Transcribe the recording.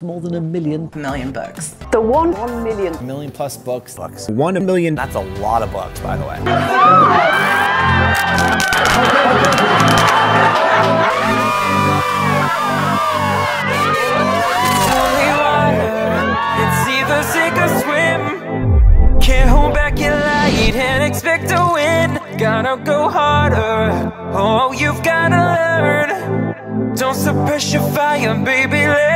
More than a million books. The 1 million. A million plus books. 1 million. That's a lot of books, by the way. It's either sink or swim. Can't hold back your light and expect to win. Gotta go harder. Oh, you've gotta learn. Don't suppress your fire, baby.